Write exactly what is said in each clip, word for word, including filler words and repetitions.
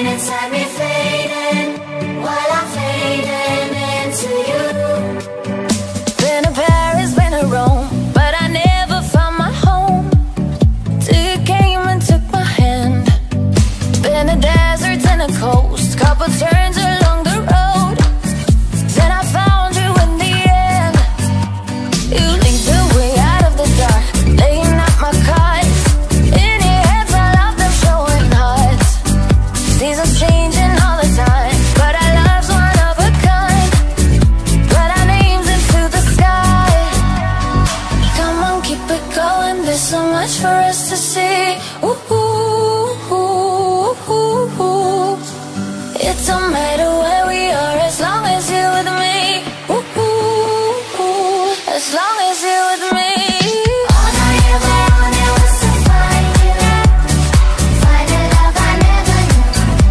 brain inside me fading, while I'm fading into you. Been to Paris, been to Rome, but I never found my home till you came and took my hand. Been to deserts and a coast, couple turns along the road, then I found you in the end. You lead the way out of the dark, laying out my cards. In your hands I love them showing hearts. Seasons changing all the time, but our love's one of a kind. Write our names into the sky. Come on, keep it going, there's so much for us to see. Ooh, ooh, ooh, ooh, ooh. It don't matter where we are as long as you're with me. Ooh, ooh, ooh. As long as you're with me. All I ever wanted was to find you, find a love I never knew.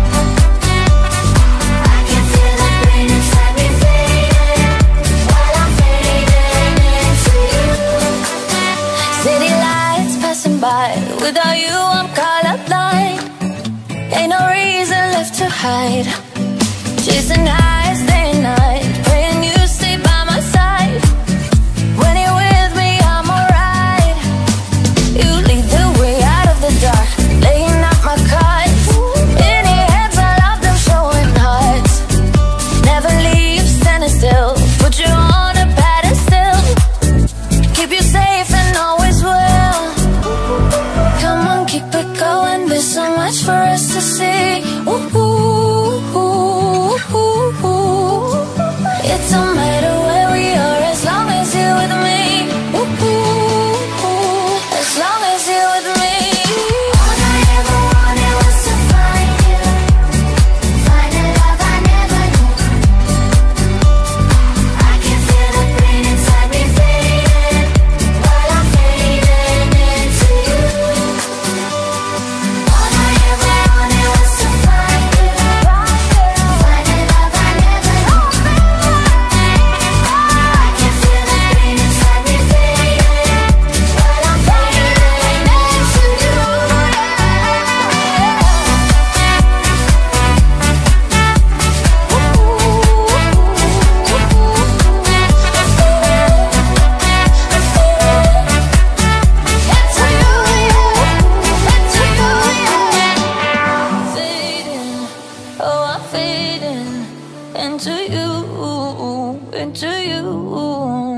I can feel the brain inside me fading, while I'm fading into you. City lights passing by, without you I'm colorblind. Ain't no reason left to hide. Chasing highs day and night, praying you stay by my side. When you're with me I'm alright. You lead the way out of the dark, laying out my cards. In your hands I love them showing hearts. Never leave standing still, put you on a pedestal. Keep you safe and always will. Come on, keep it going, there's so much for us to see. Ooh, ooh, ooh, ooh, ooh. It don't matter where we are as long as you're with me. Ooh, ooh, ooh. As long as you're with me. All I ever wanted was to find you, find a love I never knew. I can feel the brain inside me fading, while I'm fading into you. All I ever wanted was to find you, find a love I never knew. I can feel the brain inside me fading, while I'm fading into you. Fading, oh I'm fading into you, into you.